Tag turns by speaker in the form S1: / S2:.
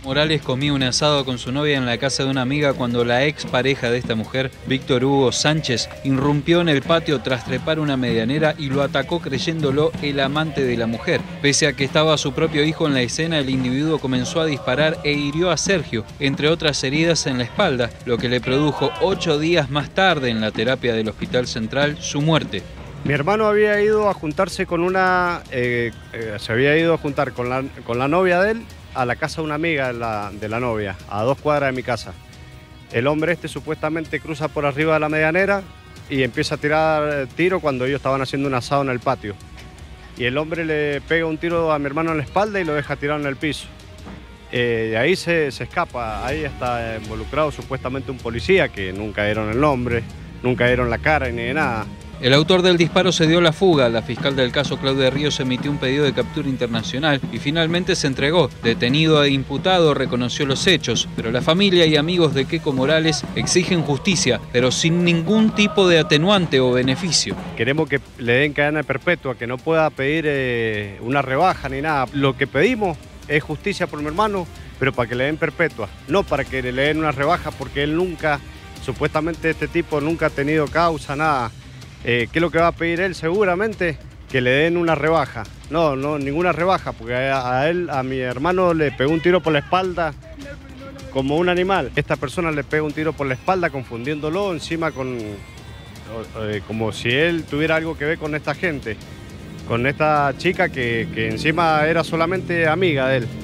S1: Morales comía un asado con su novia en la casa de una amiga cuando la ex pareja de esta mujer, Víctor Hugo Sánchez, irrumpió en el patio tras trepar una medianera y lo atacó creyéndolo el amante de la mujer. Pese a que estaba su propio hijo en la escena, el individuo comenzó a disparar e hirió a Sergio, entre otras heridas en la espalda, lo que le produjo 8 días más tarde en la terapia del Hospital Central su muerte.
S2: Mi hermano había ido a juntarse con se había ido a juntar con la novia de él a la casa de una amiga de la novia, a 2 cuadras de mi casa. El hombre supuestamente cruza por arriba de la medianera y empieza a tirar tiro cuando ellos estaban haciendo un asado en el patio. Y el hombre le pega un tiro a mi hermano en la espalda y lo deja tirado en el piso. De ahí se escapa, ahí está involucrado supuestamente un policía que nunca dieron el nombre, nunca dieron la cara ni de nada.
S1: El autor del disparo se dio la fuga. La fiscal del caso, Claudia Ríos, emitió un pedido de captura internacional y finalmente se entregó. Detenido e imputado reconoció los hechos, pero la familia y amigos de Queco Morales exigen justicia, pero sin ningún tipo de atenuante o beneficio.
S2: Queremos que le den cadena perpetua, que no pueda pedir una rebaja ni nada. Lo que pedimos es justicia por mi hermano, pero para que le den perpetua, no para que le den una rebaja, porque él nunca, supuestamente este tipo nunca ha tenido causa, nada. ¿Qué es lo que va a pedir él? Seguramente que le den una rebaja. No, ninguna rebaja, porque a mi hermano le pegó un tiro por la espalda como un animal. Esta persona le pega un tiro por la espalda confundiéndolo encima como si él tuviera algo que ver con esta gente, con esta chica que encima era solamente amiga de él.